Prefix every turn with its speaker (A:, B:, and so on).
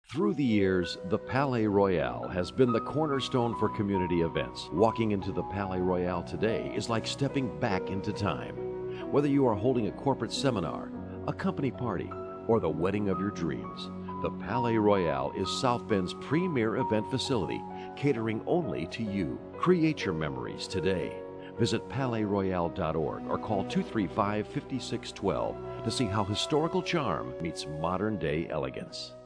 A: Through the years, the Palais Royale has been the cornerstone for community events. Walking into the Palais Royale today is like stepping back into time. Whether you are holding a corporate seminar, a company party, or the wedding of your dreams, the Palais Royale is South Bend's premier event facility, catering only to you. Create your memories today. Visit palaisroyale.org or call 235-5612 to see how historical charm meets modern-day elegance.